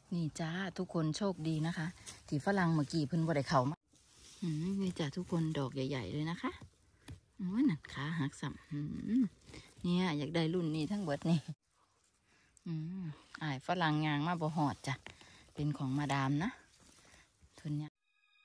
นี่จ้าทุกคนโชคดีนะคะที่ฝรั่งเมื่อกี้เพิ่นบ่ได้เข้ามานี่จ้าทุกคนดอกใหญ่ๆเลยนะคะโอ้ยนั่นขาหักสัมเนี่ยอยากได้รุ่นนี้ทั้งเบิดนี่ฝรั่งยางมาบ่หอดจ้ะเป็นของมาดามนะทุนเนี่ย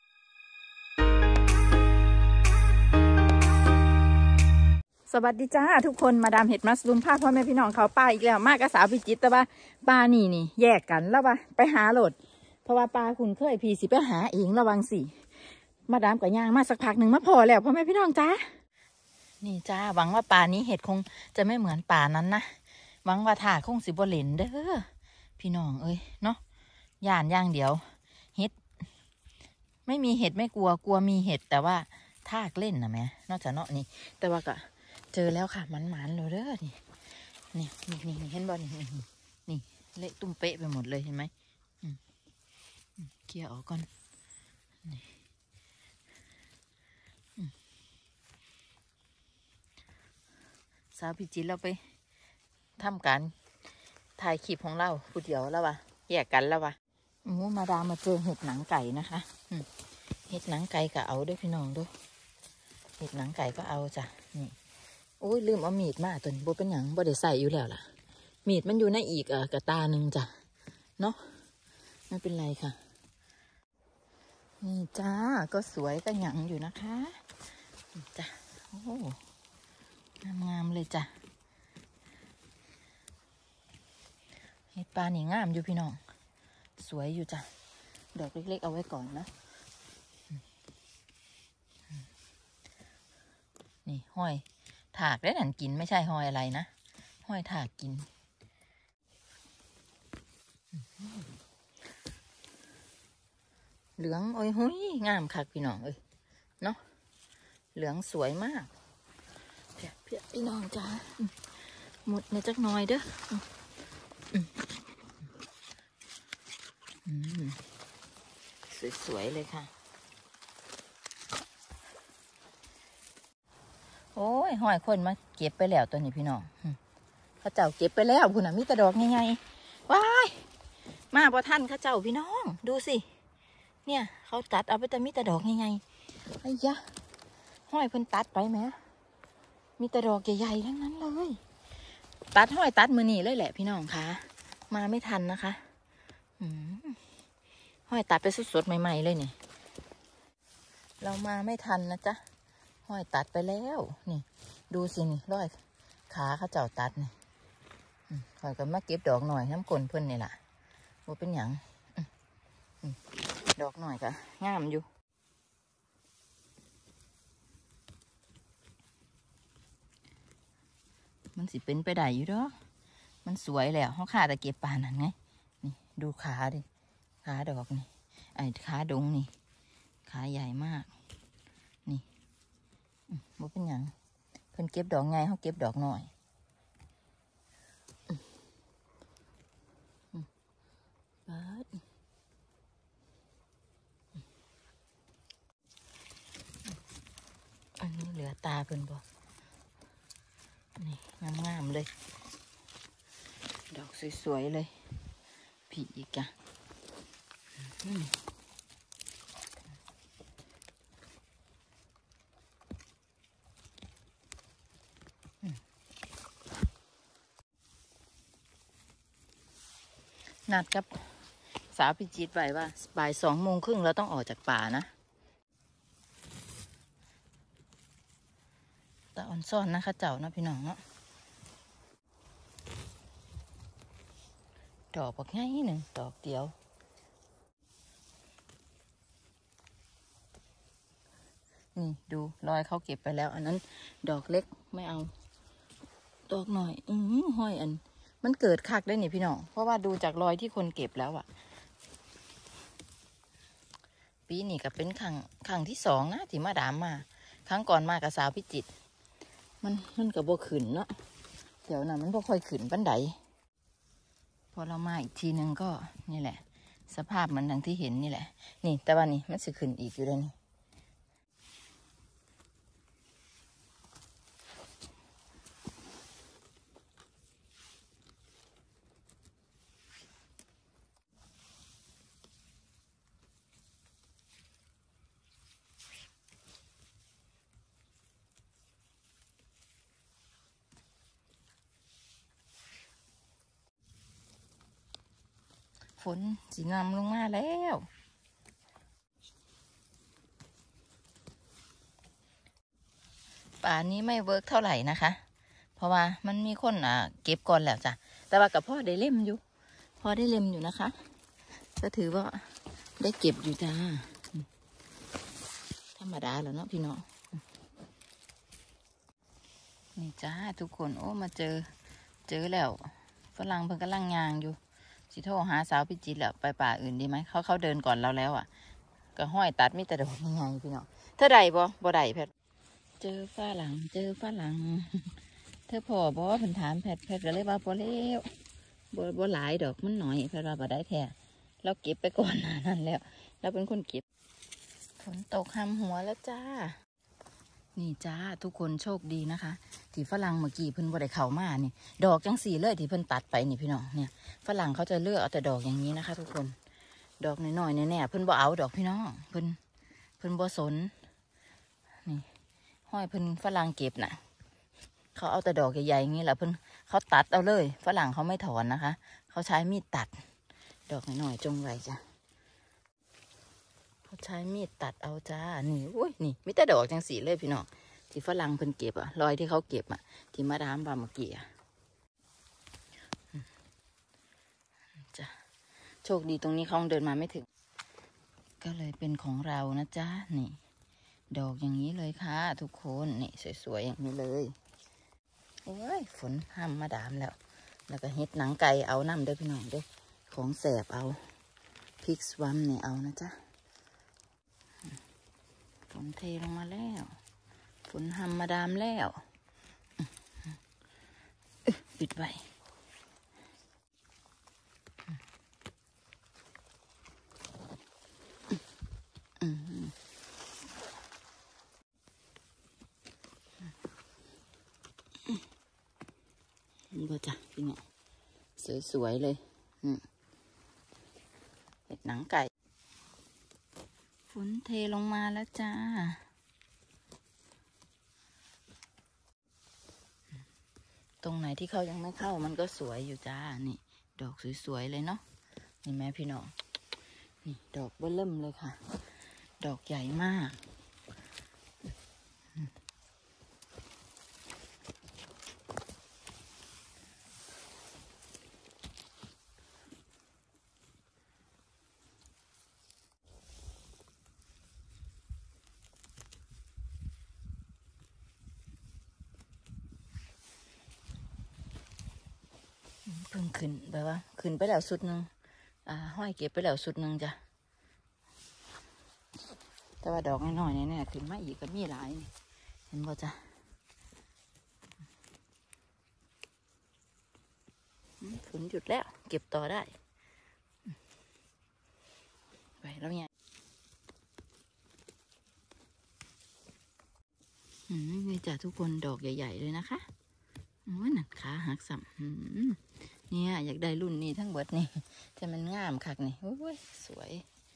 สวัสดีจ้าทุกคนมาดามเห็ดมัสลูมพาพ่อแม่พี่น้องเขาป้าอีกแล้วมากกับสาวพิจิตรแต่ว่าป้านี่แยกกันแล้วว่าไปหาโหลดเพราะว่าป้าคุณเคยพี่สิไปหาเองระวังสิมาดามกับย่างมาสักพักหนึ่งมาพอแล้วพ่อแม่พี่น้องจ้านี่จ้าหวังว่าป่านี้เห็ดคงจะไม่เหมือนป่านั้นนะหวังว่าถาคงสิบ่เหลนเด้อพี่น้องเอ้ยเนาะย่านย่างเดียวเห็ดไม่มีเห็ดไม่กลัวมีเห็ดแต่ว่าทากเล่นนะแม่นอกจากเนาะนี่แต่ว่าก็เจอแล้วค่ะมันเลยเด้อนี่เห็นบ่นี่เละตุ้มเป๊ะไปหมดเลยเห็นไหมเกี่ยออกก่อนนี่สาวพิจิตรเราไปทำการถ่ายคลิปของเราผู้เดียวแล้ววะแยกกันแล้ววะมาดามมาเจอเห็ดหนังไก่นะคะเห็ดหนังไก่ก็เอาด้วยพี่น้องด้วยเห็ดหนังไก่ก็เอาจ้ะนี่โอ้ยลืมเอามีดมาตัวนี้โบเป็นหนังโบได้ใส่อยู่แล้วล่ะมีดมันอยู่ในอีกกระตาหนึ่งจ้ะเนาะไม่เป็นไรค่ะนี่จ้าก็สวยก็หยังอยู่นะคะจ้ะโอ้งามเลยจ้ะเห็ดปลานี่งามอยู่พี่น้องสวยอยู่จ้ะดอกเล็กๆเอาไว้ก่อนนะนี่ห้อยถากได้หนันกินไม่ใช่ห้อยอะไรนะห้อยถากกินเหลืองโอ้ยหุ้ยงามคักพี่น้องเนาะเหลืองสวยมากเพียพี่น้องจ้าหมดในจักหน่อยเด้อสวยๆเลยค่ะโอ้ยหอยคนมาเก็บไปแล้วตัวนี้พี่น้องเขาเจ้าเก็บไปแล้วคุณน่ะมีแต่ดอกใหญ่ๆว้ายมาพอท่านเขาเจ้าพี่น้องดูสิเนี่ยเขาตัดเอาไปแต่มีแต่ดอกใหญ่ๆไอ้ยะหอยเพิ่นตัดไปไหมมีแต่ดอกใหญ่ๆทั้งนั้นเลยตัดหอยตัดมือนี่เลยแหละพี่น้องคะมาไม่ทันนะคะหอยตัดไปสดๆใหม่ๆเลยเนี่ยเรามาไม่ทันนะจ๊ะห้อยตัดไปแล้วนี่ดูสินี่ร้อยขาเขาเจ้าตัดนี่คอยก็มาเก็บดอกหน่อยน้ำกลนเพื่อนนี่แหละว่าเป็นหยังดอกหน่อยก็งามอยู่มันสิเป็นไปได้อยู่ดอกมันสวยแล้วเขาขาแต่เก็บปานนั่นไงนี่ดูขาดิขาดอกนี่ไอ้ขาดงนี่ขาใหญ่มากนี่บ่เป็นหยังเพิ่นเก็บดอกไงเขาเก็บดอกหน่อยอันนี้เหลือตาเพิ่นบ่นี่งามๆเลยดอกสวยๆเลยผีอีกอ่ะนัดกับสาวพิจิตรไว้ว่าบ่าย2:30เราต้องออกจากป่านะตาอ่อนซ่อนนะคะเจ้านะพี่น้องเนาะดอกบักง่ายหนึ่งดอกเดียวนี่ดูรอยเขาเก็บไปแล้วอันนั้นดอกเล็กไม่เอาดอกหน่อยห้อยอันมันเกิดคักได้นี่พี่น้องเพราะว่าดูจากรอยที่คนเก็บแล้วอะปีนี้ก็เป็นครั้งที่2นะที่มาดามมาครั้งก่อนมากับสาวพิจิตรมันกับบ่ขึ้นเนาะเดี๋ยวน่ะมันบ่ค่อยขึ้นบันไดพอเรามาอีกทีนึงก็นี่แหละสภาพมันดังที่เห็นนี่แหละนี่แต่ว่านี่มันสิขึ้นอีกอยู่เลยนี่ฝนสีนำลงมาแล้วป่านี้ไม่เวิร์กเท่าไหร่นะคะเพราะว่ามันมีคนเก็บก่อนแล้วจ้ะแต่ว่ากับพ่อได้เล่มอยู่พอได้เล่มอยู่นะคะก็ถือว่าได้เก็บอยู่จ้าธรรมดาแล้วเนาะพี่น้องนี่จ้าทุกคนโอ้มาเจอแล้วฝรั่งเพิ่งกำลังยางอยู่สิโทรหาสาวพิจิตรแล้วไปป่าอื่นดีไหมเขาเดินก่อนเราแล้วอ่ะก็ห้อยตัดมิตรดอกยังไงพี่น้องเธอใดบ่ใดแพทเจอฝรั่งเธอพอบอกว่าเพิ่นถามแพทก็เลยว่าพอแล้วบ่หลายดอกมันหน่อยแพทว่าบ่ได้แท้เราเก็บไปก่อนนั่นแล้วเราเป็นคนเก็บฝนตกห้ำหัวแล้วจ้านี่จ้าทุกคนโชคดีนะคะที่ฝรั่งเมื่อกี้เพิ่นบ่ได้เข้ามานี่ดอกจังสีเลยที่เพิ่นตัดไปนี่พี่น้องเนี่ยฝรั่งเขาจะเลือกเอาแต่ดอกอย่างนี้นะคะ ทุกคนดอกน้อยๆแน่ๆเพิ่นบ่เอาดอกพี่น้องเพิ่นบ่สนนี่ห้อยเพิ่นฝรั่งเก็บน่ะเขาเอาแต่ดอกใหญ่ๆอย่างนี้แหละเพิ่นเขาตัดเอาเลยฝรั่งเขาไม่ถอนนะคะเขาใช้มีดตัดดอกน้อยๆจงไว้จ้ะเขาใช้มีดตัดเอาจ้านี่อุ้ยนี่มีแต่ดอกจังสีเลยพี่น้องที่ฝรั่งเพิ่นเก็บรอยที่เขาเก็บที่มาดามบาเมื่อกี้จ้ะโชคดีตรงนี้เขาเดินมาไม่ถึงก็เลยเป็นของเรานะจ้านี่ดอกอย่างนี้เลยค่ะทุกคนนี่สวยๆอย่างนี้เลยโอ้ยฝนห้ามมาดามแล้วก็เฮ็ดหนังไก่เอาน้ำเด้อพี่น้องเด้อของแสบเอาพริกสวัมเนี่ยเอานะจ๊ะฝนเทลงมาแล้วฝนห้ามมาดามแล้วปิดไว้ก็จ้ะพี่น้องสวยๆเลยเห็ดหนังไก่ฝนเทลงมาแล้วจ้าตรงไหนที่เขายังไม่เข้ามันก็สวยอยู่จ้านี่ดอกสวยๆเลยเนาะเห็นไหมพี่น้องนี่ดอกเบิ่มเลยค่ะดอกใหญ่มากเพิ่งขึ้นแบบว่าขึ้นไปแล้วสุดหนึ่งห้อยเก็บไปแล้วสุดหนึ่งจ้ะแต่ว่าดอกน้อยๆเนี่ยขึ้นมาอีกก็มีหลายเห็นบ่จ้ะฝนหยุดแล้วเก็บต่อได้ไปแล้วเนี่ยนี่จ้ะทุกคนดอกใหญ่ๆเลยนะคะโอ้ยหนักขาหักสัมเนี่ยอยากได้รุ่นนี้ทั้งหมดนี่แต่มันงามคักนี่โอ้ยสวย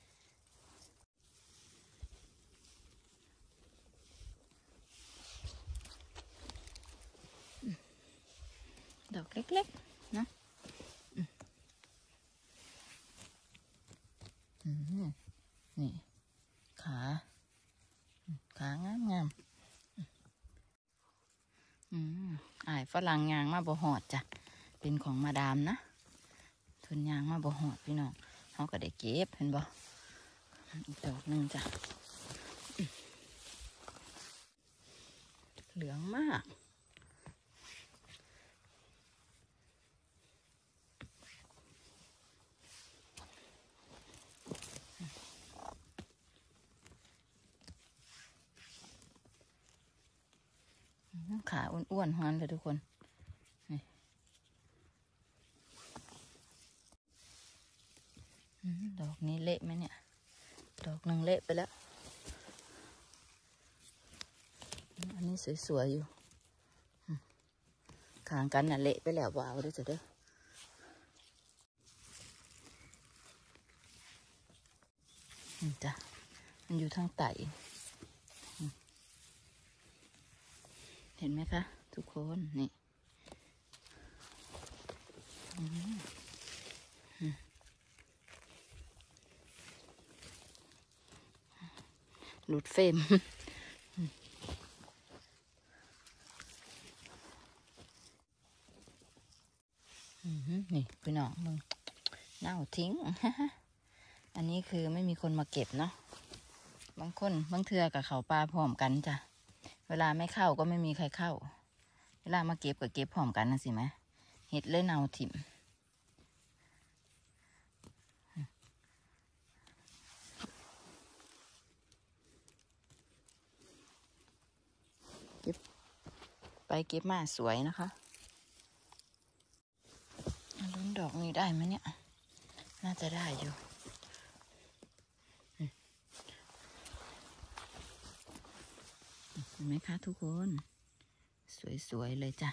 ดอกเล็กๆนะนี่ขางามฝรั่งยางมาบ่หอดจ้ะเป็นของมาดามนะทุนยางมาบ่หอดพี่น้องเขาก็ได้เก็บเห็นบ่อีกดอกหนึ่งจ้ะเหลืองมากขาอ้วนๆทั้งนั้นเลยทุกคนดอกนี้เละไหมเนี่ยดอกหนึ่งเละไปแล้วอันนี้สวยๆอยู่ขางกันน่ะเละไปแล้วว้าวด้วยจ้ะเด้อจ้ะมันอยู่ทางไต่เห็นไหมคะทุกคนนี่หลุดเฟรมนี่พี่น้องมึงเน่าทิ้ง อันนี้คือไม่มีคนมาเก็บเนาะบางคนบางเทือกับเขาปลาพร้อมกันจ้ะเวลาไม่เข้าก็ไม่มีใครเข้าเวลามาเก็บก็เก็บพร้อมกันนะสิไหมเห็ดเลยเน่าถิ่มเก็บไปเก็บมาสวยนะคะลุ้นดอกนี้ได้ไหมเนี่ยน่าจะได้อยู่เห็นไหมคะทุกคนสวยๆเลยจ้ะ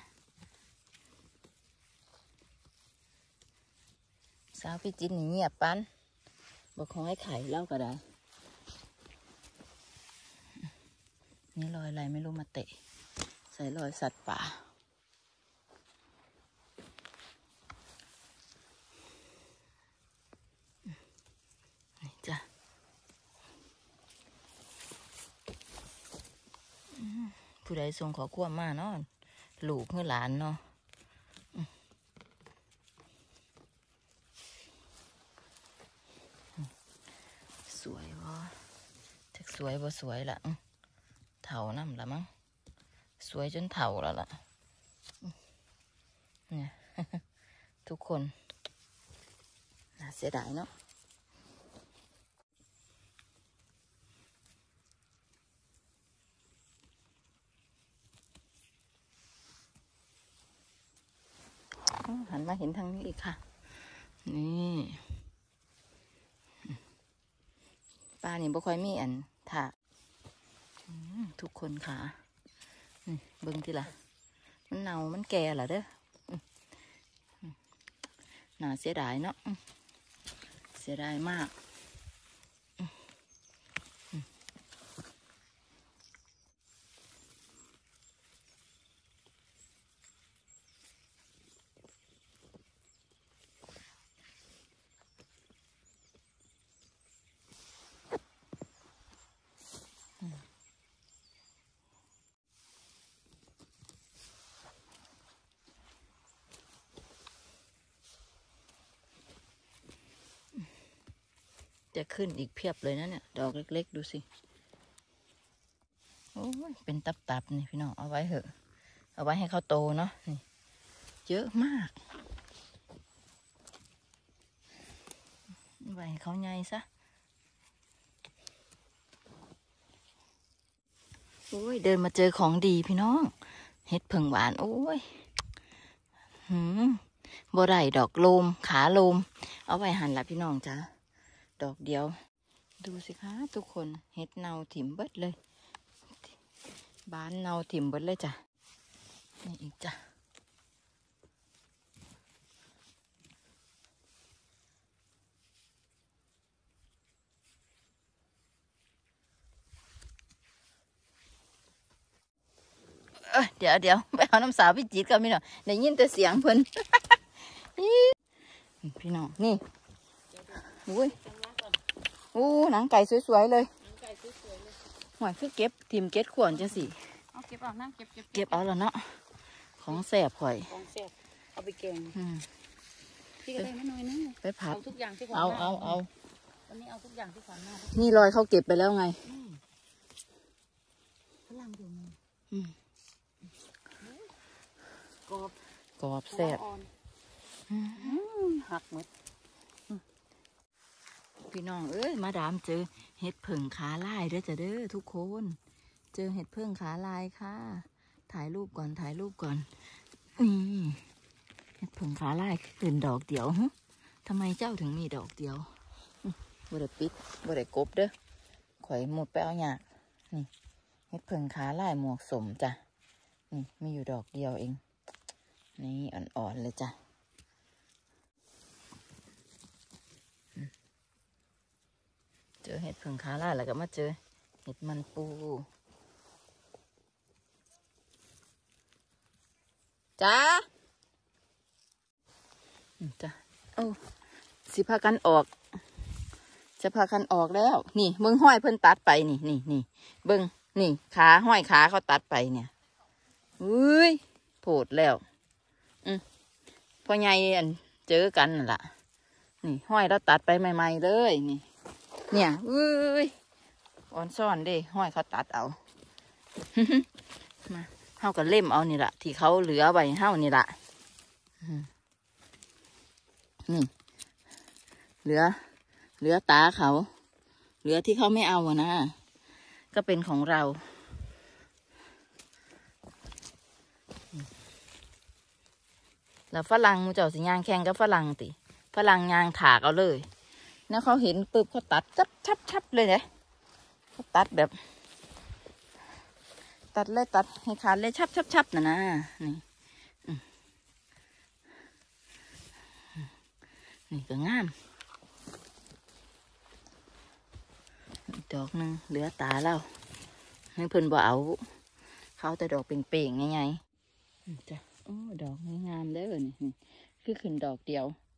สาวพี่จินนี่เงียบปันบอกของให้ไข่เล่าก็ได้นี่รอยอะไรไม่รู้มาเตะใส่รอยสัตว์ป่านี่จ้ะผู้ใดส่งขอความมาเนาะลูกเพื่อหลานเนาะสวยวะถักสวยบ่สวยละเถ่าน้ำละมั้งสวยจนเถ่าแล้วล่ะเนี่ย ทุกคนน่าเสียดายเนาะหันมาเห็นทางนี้อีกค่ะนี่ปลานี่บ่ค่อยมีอันถากทุกคนค่ะเบิ่งทีละมันเน่ามันแก่เหรอเด้อน่าเสียดายเนาะเสียดายมากจะขึ้นอีกเพียบเลยนะเนี่ยดอกเล็กๆดูสิโอ้ยเป็นตับๆนี่พี่น้องเอาไว้เถอะเอาไว้ให้เขาโตเนาะนี่เยอะมากไว้ให้เขาใหญ่ซะโอ้ยเดินมาเจอของดีพี่น้องเห็ดเผิงหวานโอ้ยบ่ได้ดอกโลมขาโลมเอาไว้หั่นละพี่น้องจ้าดอกเดียวดูสิคะทุกคนเห็ดเนาถิ่มเบิดเลยบานเนาถิ่มเบิดเลยจ้ะนี่อีกจ้ะเดี๋ยวไปเอาน้ำสาวพี่จีดกันพี่น้องได้ยินแต่เสียงเพิ่น พี่น้องนี่อุ้ยอู้หนังไก่สวยๆเลยหอยคือเก็บทิมเก็ดขวนจังสิเอาเก็บเอานั่งเก็บเอาแล้วเนาะของแสบหอยของแสบเอาไปแกงพี่ก็ได้ไม่น้อยนึงไปผัดทุกอย่างที่ขวัญเอาวันนี้เอาทุกอย่างที่ขวัญมานี่รอยเขาเก็บไปแล้วไงพลังอยู่กรอบแสบหักหมดพี่น้องเอ้ยมาดามเจอเห็ดเผิงขาลายเด้อจ้ะเด้อทุกคนเจอเห็ดเผิงขาลายค่ะถ่ายรูปก่อนนี่เห็ดเผิงขาลายขึ้นดอกเดียวทำไมเจ้าถึงมีดอกเดียวบ่ได้ปิดบ่ได้กบเด้อข่อยหมดไปเอาหยานี่เห็ดเผิงขาลายหมวกสมจ้ะนี่มีอยู่ดอกเดียวเองนี่อ่อนๆเลยจ้ะเจอเห็ดเผิงขาลายแล้วก็มาเจอเห็ดมันปูจ้าโอ้สิพากันออกจะพากันออกแล้วนี่เบิ้งห้อยเพิ่นตัดไปนี่เบิ้งนี่ขาห้อยขาเขาตัดไปเนี่ยอุ้ยโผดแล้วพ่อใหญ่เจอกันนั่นล่ะนี่ห้อยเราตัดไปใหม่ๆเลยนี่เนี่ยอุ้ยอ่อนซ่อนเด้ห้อยเขาตัดเอา มาเฮาก็เล่มเอานี่ล่ะที่เขาเหลือไว้เฮานี่ล่ะนี่เหลือตาเขาเหลือที่เขาไม่เอาอะนะก็เป็นของเราแล้วฝรั่งมูเจ้าสิยางแข่งกับฝรั่งติฝรั่งยางถากเอาเลยแล้วเขาเห็นปึ๊บเขาตัดชับเลยเนี่ยเขาตัดแบบตัดเลยตัดให้ขาดเลยชับนะนี่นี่ก็งามดอกนึงเหลือตาแล้วให้เพิ่นบ่เอาเขาแต่ดอกเป่งๆไงจ้ะโอ้ดอกงามเด้อนี่คือขึ้นดอกเดียว